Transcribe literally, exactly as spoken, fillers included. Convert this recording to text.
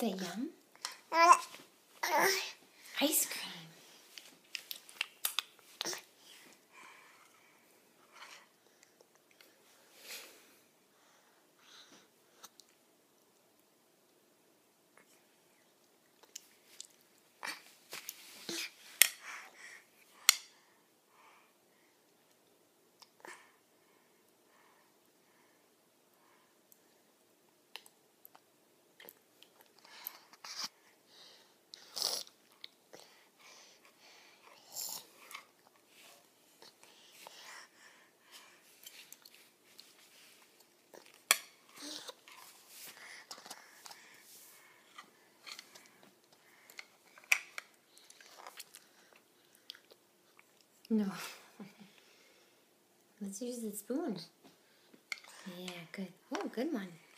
that yum? Ice cream. No. Let's use the spoon. Yeah, good. Oh, good one.